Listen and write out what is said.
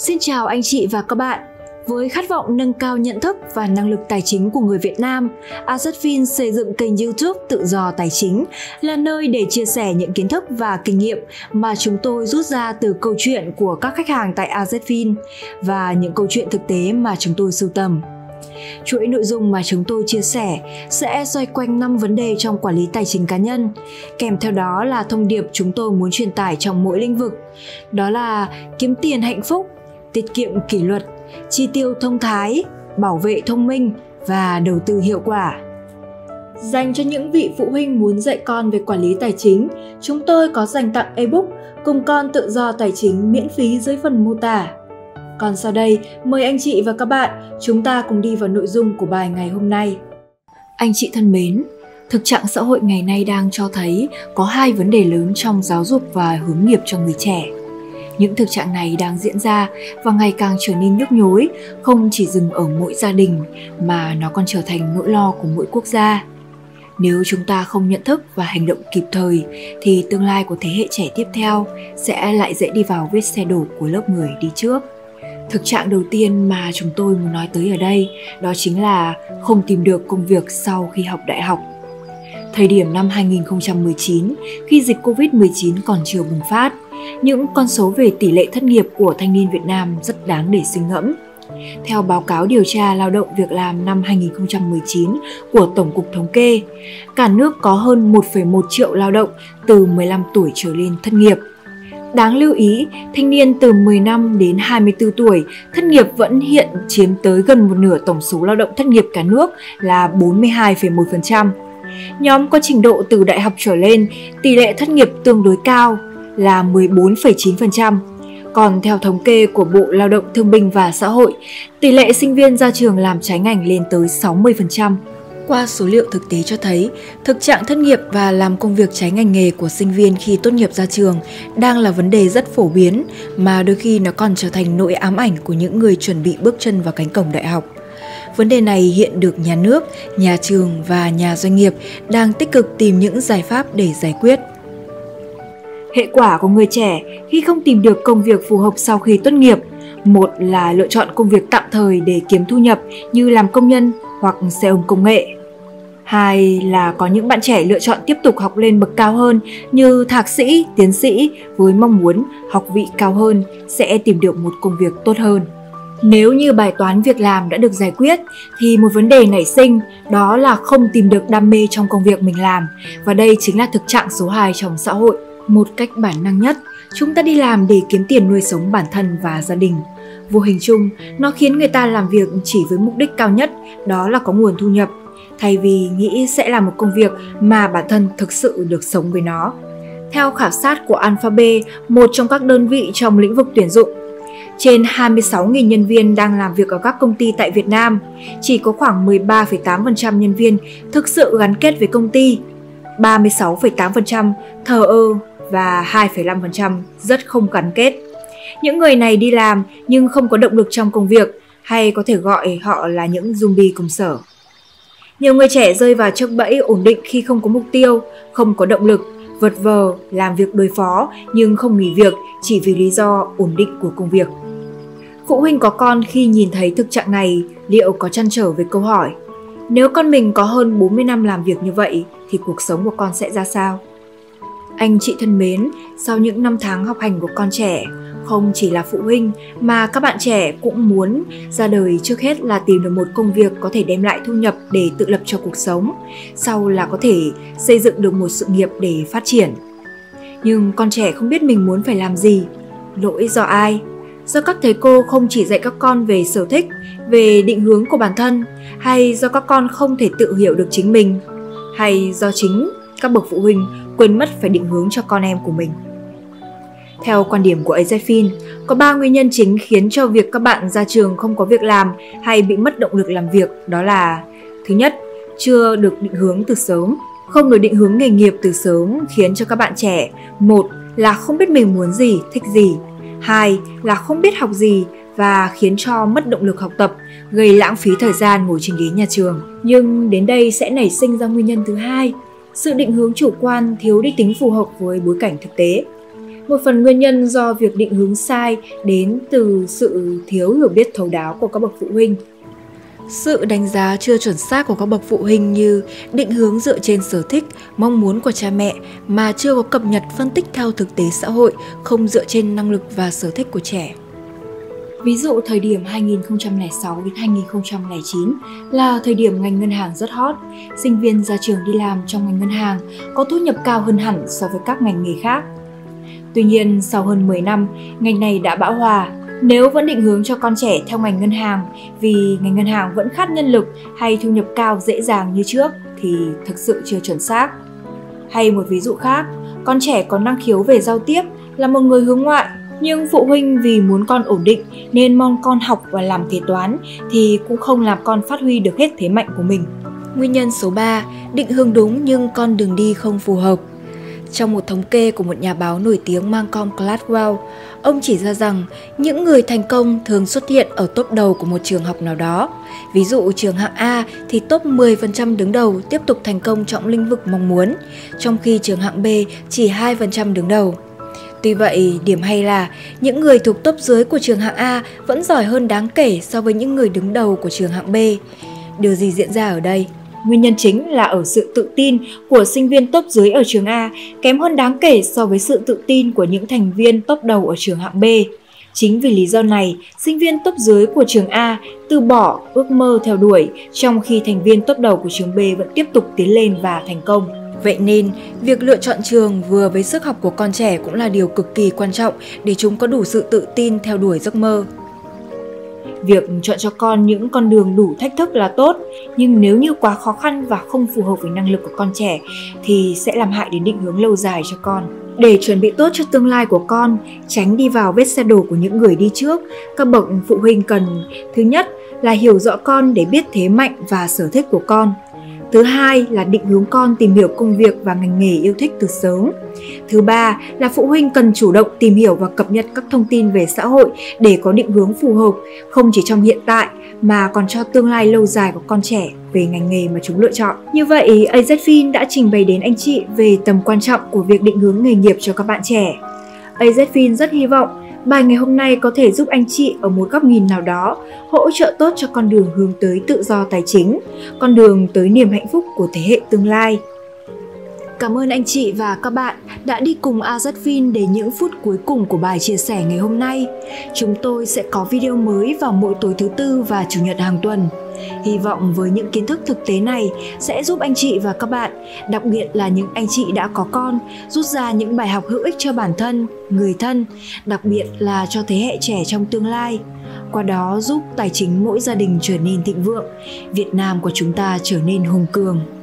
Xin chào anh chị và các bạn. Với khát vọng nâng cao nhận thức và năng lực tài chính của người Việt Nam, AZFIN xây dựng kênh YouTube Tự do Tài chính là nơi để chia sẻ những kiến thức và kinh nghiệm mà chúng tôi rút ra từ câu chuyện của các khách hàng tại AZFIN và những câu chuyện thực tế mà chúng tôi sưu tầm. Chuỗi nội dung mà chúng tôi chia sẻ sẽ xoay quanh 5 vấn đề trong quản lý tài chính cá nhân, kèm theo đó là thông điệp chúng tôi muốn truyền tải trong mỗi lĩnh vực. Đó là kiếm tiền hạnh phúc, tiết kiệm kỷ luật, chi tiêu thông thái, bảo vệ thông minh và đầu tư hiệu quả. Dành cho những vị phụ huynh muốn dạy con về quản lý tài chính, chúng tôi có dành tặng ebook Cùng con tự do tài chính miễn phí dưới phần mô tả. Còn sau đây, mời anh chị và các bạn, chúng ta cùng đi vào nội dung của bài ngày hôm nay. Anh chị thân mến, thực trạng xã hội ngày nay đang cho thấy có hai vấn đề lớn trong giáo dục và hướng nghiệp cho người trẻ. Những thực trạng này đang diễn ra và ngày càng trở nên nhức nhối, không chỉ dừng ở mỗi gia đình mà nó còn trở thành nỗi lo của mỗi quốc gia. Nếu chúng ta không nhận thức và hành động kịp thời thì tương lai của thế hệ trẻ tiếp theo sẽ lại dễ đi vào vết xe đổ của lớp người đi trước. Thực trạng đầu tiên mà chúng tôi muốn nói tới ở đây đó chính là không tìm được công việc sau khi học đại học. Thời điểm năm 2019, khi dịch Covid-19 còn chưa bùng phát, những con số về tỷ lệ thất nghiệp của thanh niên Việt Nam rất đáng để suy ngẫm. Theo báo cáo điều tra lao động việc làm năm 2019 của Tổng cục Thống kê, cả nước có hơn 1,1 triệu lao động từ 15 tuổi trở lên thất nghiệp. Đáng lưu ý, thanh niên từ 15 đến 24 tuổi thất nghiệp vẫn hiện chiếm tới gần một nửa tổng số lao động thất nghiệp cả nước là 42,1%. Nhóm có trình độ từ đại học trở lên, tỷ lệ thất nghiệp tương đối cao là 14,9%. Còn theo thống kê của Bộ Lao động Thương binh và Xã hội, tỷ lệ sinh viên ra trường làm trái ngành lên tới 60%. Qua số liệu thực tế cho thấy, thực trạng thất nghiệp và làm công việc trái ngành nghề của sinh viên khi tốt nghiệp ra trường đang là vấn đề rất phổ biến, mà đôi khi nó còn trở thành nỗi ám ảnh của những người chuẩn bị bước chân vào cánh cổng đại học. Vấn đề này hiện được nhà nước, nhà trường và nhà doanh nghiệp đang tích cực tìm những giải pháp để giải quyết. Hệ quả của người trẻ khi không tìm được công việc phù hợp sau khi tốt nghiệp, một là lựa chọn công việc tạm thời để kiếm thu nhập như làm công nhân hoặc xe ôm công nghệ. Hai là có những bạn trẻ lựa chọn tiếp tục học lên bậc cao hơn như thạc sĩ, tiến sĩ với mong muốn học vị cao hơn sẽ tìm được một công việc tốt hơn. Nếu như bài toán việc làm đã được giải quyết thì một vấn đề nảy sinh đó là không tìm được đam mê trong công việc mình làm, và đây chính là thực trạng số 2 trong xã hội. Một cách bản năng nhất, chúng ta đi làm để kiếm tiền nuôi sống bản thân và gia đình. Vô hình chung, nó khiến người ta làm việc chỉ với mục đích cao nhất, đó là có nguồn thu nhập, thay vì nghĩ sẽ là một công việc mà bản thân thực sự được sống với nó. Theo khảo sát của Alphabet, một trong các đơn vị trong lĩnh vực tuyển dụng, trên 26.000 nhân viên đang làm việc ở các công ty tại Việt Nam, chỉ có khoảng 13,8% nhân viên thực sự gắn kết với công ty, 36,8% thờ ơ và 2,5% rất không gắn kết. Những người này đi làm nhưng không có động lực trong công việc, hay có thể gọi họ là những zombie công sở. Nhiều người trẻ rơi vào chiếc bẫy ổn định khi không có mục tiêu, không có động lực, vật vờ, làm việc đối phó nhưng không nghỉ việc chỉ vì lý do ổn định của công việc. Phụ huynh có con khi nhìn thấy thực trạng này liệu có trăn trở về câu hỏi: nếu con mình có hơn 40 năm làm việc như vậy thì cuộc sống của con sẽ ra sao? Anh chị thân mến, sau những năm tháng học hành của con trẻ, không chỉ là phụ huynh mà các bạn trẻ cũng muốn ra đời trước hết là tìm được một công việc có thể đem lại thu nhập để tự lập cho cuộc sống, sau là có thể xây dựng được một sự nghiệp để phát triển. Nhưng con trẻ không biết mình muốn phải làm gì. Lỗi do ai? Do các thầy cô không chỉ dạy các con về sở thích, về định hướng của bản thân, hay do các con không thể tự hiểu được chính mình, hay do chính các bậc phụ huynh quên mất phải định hướng cho con em của mình? Theo quan điểm của AZFIN, có 3 nguyên nhân chính khiến cho việc các bạn ra trường không có việc làm hay bị mất động lực làm việc, đó là: thứ nhất, chưa được định hướng từ sớm. Không được định hướng nghề nghiệp từ sớm khiến cho các bạn trẻ, một là không biết mình muốn gì, thích gì, hai là không biết học gì và khiến cho mất động lực học tập, gây lãng phí thời gian ngồi trên ghế nhà trường. Nhưng đến đây sẽ nảy sinh ra nguyên nhân thứ hai, sự định hướng chủ quan thiếu đi tính phù hợp với bối cảnh thực tế. Một phần nguyên nhân do việc định hướng sai đến từ sự thiếu hiểu biết thấu đáo của các bậc phụ huynh. Sự đánh giá chưa chuẩn xác của các bậc phụ huynh như định hướng dựa trên sở thích, mong muốn của cha mẹ mà chưa có cập nhật phân tích theo thực tế xã hội, không dựa trên năng lực và sở thích của trẻ. Ví dụ thời điểm 2006 đến 2009 là thời điểm ngành ngân hàng rất hot. Sinh viên ra trường đi làm trong ngành ngân hàng có thu nhập cao hơn hẳn so với các ngành nghề khác. Tuy nhiên, sau hơn 10 năm, ngành này đã bão hòa. Nếu vẫn định hướng cho con trẻ theo ngành ngân hàng vì ngành ngân hàng vẫn khát nhân lực hay thu nhập cao dễ dàng như trước thì thực sự chưa chuẩn xác. Hay một ví dụ khác, con trẻ có năng khiếu về giao tiếp, là một người hướng ngoại, nhưng phụ huynh vì muốn con ổn định nên mong con học và làm kế toán thì cũng không làm con phát huy được hết thế mạnh của mình. Nguyên nhân số 3, định hướng đúng nhưng con đường đi không phù hợp. Trong một thống kê của một nhà báo nổi tiếng Malcolm Gladwell, ông chỉ ra rằng những người thành công thường xuất hiện ở top đầu của một trường học nào đó. Ví dụ trường hạng A thì top 10% đứng đầu tiếp tục thành công trong lĩnh vực mong muốn, trong khi trường hạng B chỉ 2% đứng đầu. Tuy vậy, điểm hay là những người thuộc top dưới của trường hạng A vẫn giỏi hơn đáng kể so với những người đứng đầu của trường hạng B. Điều gì diễn ra ở đây? Nguyên nhân chính là ở sự tự tin của sinh viên top dưới ở trường A kém hơn đáng kể so với sự tự tin của những thành viên top đầu ở trường hạng B. Chính vì lý do này, sinh viên top dưới của trường A từ bỏ ước mơ theo đuổi, trong khi thành viên top đầu của trường B vẫn tiếp tục tiến lên và thành công. Vậy nên, việc lựa chọn trường vừa với sức học của con trẻ cũng là điều cực kỳ quan trọng để chúng có đủ sự tự tin theo đuổi giấc mơ. Việc chọn cho con những con đường đủ thách thức là tốt, nhưng nếu như quá khó khăn và không phù hợp với năng lực của con trẻ thì sẽ làm hại đến định hướng lâu dài cho con. Để chuẩn bị tốt cho tương lai của con, tránh đi vào vết xe đổ của những người đi trước, các bậc phụ huynh cần thứ nhất là hiểu rõ con để biết thế mạnh và sở thích của con. Thứ hai là định hướng con tìm hiểu công việc và ngành nghề yêu thích từ sớm. Thứ ba là phụ huynh cần chủ động tìm hiểu và cập nhật các thông tin về xã hội để có định hướng phù hợp, không chỉ trong hiện tại mà còn cho tương lai lâu dài của con trẻ về ngành nghề mà chúng lựa chọn. Như vậy, AZFIN đã trình bày đến anh chị về tầm quan trọng của việc định hướng nghề nghiệp cho các bạn trẻ. AZFIN rất hy vọng bài ngày hôm nay có thể giúp anh chị ở một góc nhìn nào đó hỗ trợ tốt cho con đường hướng tới tự do tài chính, con đường tới niềm hạnh phúc của thế hệ tương lai. Cảm ơn anh chị và các bạn đã đi cùng AZFIN đến những phút cuối cùng của bài chia sẻ ngày hôm nay. Chúng tôi sẽ có video mới vào mỗi tối thứ Tư và Chủ nhật hàng tuần. Hy vọng với những kiến thức thực tế này sẽ giúp anh chị và các bạn, đặc biệt là những anh chị đã có con, rút ra những bài học hữu ích cho bản thân, người thân, đặc biệt là cho thế hệ trẻ trong tương lai. Qua đó giúp tài chính mỗi gia đình trở nên thịnh vượng, Việt Nam của chúng ta trở nên hùng cường.